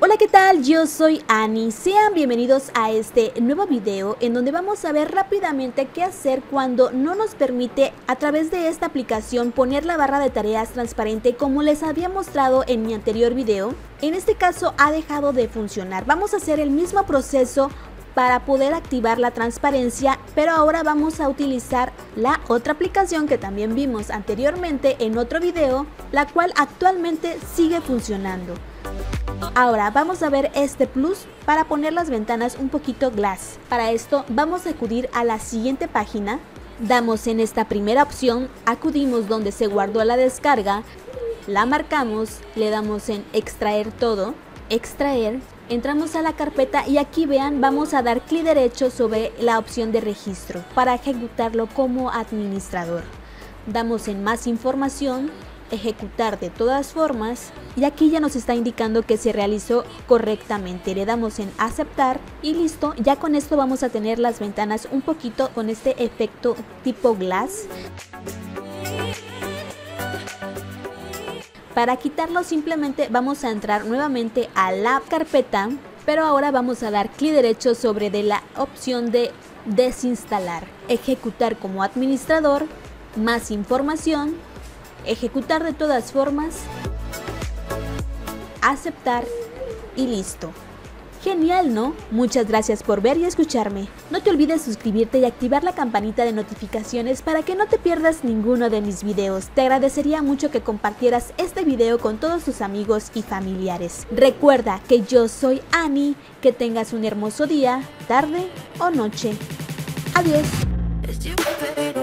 Hola, ¿qué tal? Yo soy Ani. Sean bienvenidos a este nuevo video en donde vamos a ver rápidamente qué hacer cuando no nos permite a través de esta aplicación poner la barra de tareas transparente como les había mostrado en mi anterior video. En este caso ha dejado de funcionar. Vamos a hacer el mismo proceso para poder activar la transparencia, pero ahora vamos a utilizar la otra aplicación que también vimos anteriormente en otro video, la cual actualmente sigue funcionando. Ahora vamos a ver este plus para poner las ventanas un poquito glass. Para esto vamos a acudir a la siguiente página, damos en esta primera opción, acudimos donde se guardó la descarga, la marcamos, le damos en extraer todo, extraer, entramos a la carpeta y aquí vean vamos a dar clic derecho sobre la opción de registro para ejecutarlo como administrador. Damos en más información, ejecutar de todas formas y aquí ya nos está indicando que se realizó correctamente. Le damos en aceptar y listo. Ya con esto vamos a tener las ventanas un poquito con este efecto tipo glass. Para quitarlo simplemente vamos a entrar nuevamente a la carpeta, pero ahora vamos a dar clic derecho sobre de la opción de desinstalar, ejecutar como administrador, más información, ejecutar de todas formas, aceptar y listo. Genial, ¿no? Muchas gracias por ver y escucharme. No te olvides suscribirte y activar la campanita de notificaciones para que no te pierdas ninguno de mis videos. Te agradecería mucho que compartieras este video con todos tus amigos y familiares. Recuerda que yo soy Ani, que tengas un hermoso día, tarde o noche. Adiós.